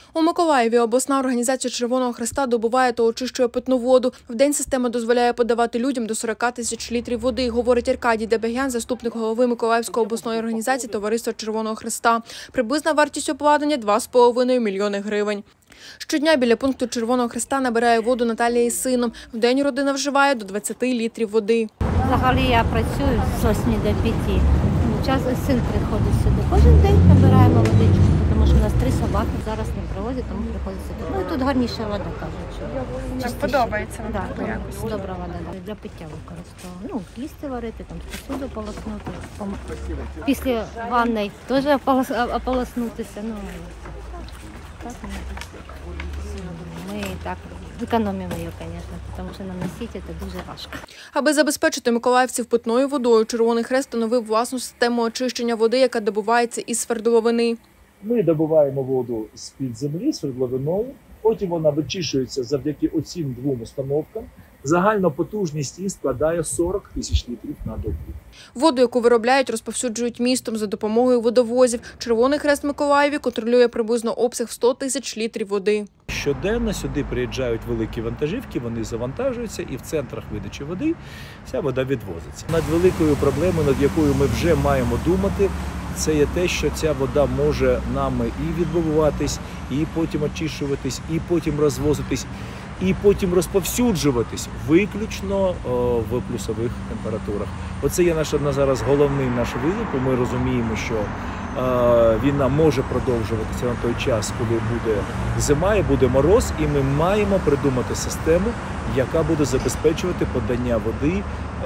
У Миколаєві обласна організація Червоного Хреста добуває та очищує питну воду. В день система дозволяє подавати людям до 40 тисяч літрів води, говорить Аркадій Дебегян, заступник голови Миколаївської обласної організації Товариства Червоного Хреста. Приблизна вартість обладнання – 2,5 мільйони гривень. Щодня біля пункту Червоного Хреста набирає воду Наталія із сином. В день родина вживає до 20 літрів води. Взагалі я працюю з 8 до 5. Час син приходить сюди. Кожен день набираємо водичку, тому що у нас 3 собаки зараз не привозять, тому приходить сюди. Ну і тут гарніша вода, кажуть. Нам подобається вам якось? Добра вода. Для пиття використовуємо. Ну, їсти варити, там посуду полоснути. Після ванної теж ополоснутися. Ну, так, ми так економимо її, звісно, тому що наносити це дуже важко. Аби забезпечити миколаївців питною водою, Червоний Хрест встановив власну систему очищення води, яка добувається із свердловини. Ми добуваємо воду з-під землі свердловиною, потім вона вичищується завдяки оцим 2 установкам. Загальна потужність її складає 40 тисяч літрів на добу. Воду, яку виробляють, розповсюджують містом за допомогою водовозів. Червоний Хрест в Миколаєві контролює приблизно обсяг в 100 тисяч літрів води. Щоденно сюди приїжджають великі вантажівки, вони завантажуються і в центрах видачі води вся вода відвозиться. Над великою проблемою, над якою ми вже маємо думати, це є те, що ця вода може нами і відбуватись, і потім очищуватись, і потім розвозитись, і потім розповсюджуватись виключно в плюсових температурах. Оце є зараз головний наш виклик. Ми розуміємо, що війна може продовжуватися на той час, коли буде зима і буде мороз, і ми маємо придумати систему, яка буде забезпечувати подання води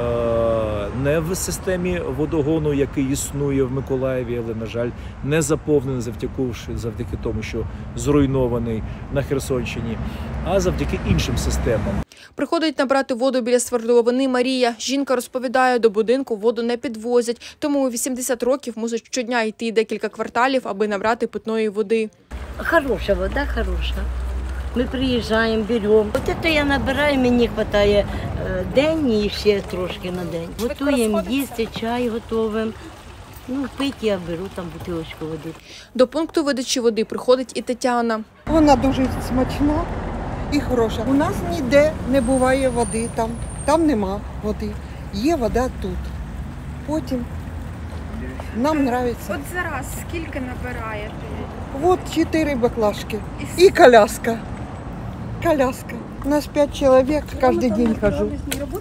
не в системі водогону, який існує в Миколаєві, але, на жаль, не заповнений завдяки тому, що зруйнований на Херсонщині, а завдяки іншим системам. Приходить набрати воду біля свердловини Марія. Жінка розповідає, до будинку воду не підвозять, тому у 80 років мусить щодня йти декілька кварталів, аби набрати питної води. Хороша вода, хороша. Ми приїжджаємо, беремо. От це я набираю, мені вистачає день і ще трошки на день. Готуємо їсти, чай готуємо. Ну, пити я беру там бутилочку води. До пункту видачі води приходить і Тетяна. Вона дуже смачна і хороша. У нас ніде не буває води, там нема води. Є вода тут. Потім нам подобається. От зараз скільки набираєте? От 4 баклажки і коляска. Коляска. У нас 5 чоловік, кожен день хожу.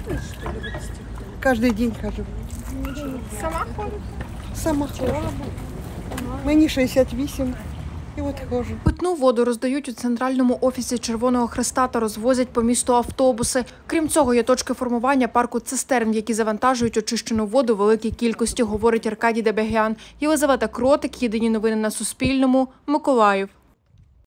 Кожен день хожу. Сама ходить? Сама хожу. Мені 68. І от ходжу. Питну воду роздають у центральному офісі Червоного Хреста та розвозять по місту автобуси. Крім цього, є точки формування парку цистерн, які завантажують очищену воду в великій кількості, говорить Аркадій Дебегян. Єлизавета Кротик, єдині новини на Суспільному, Миколаїв.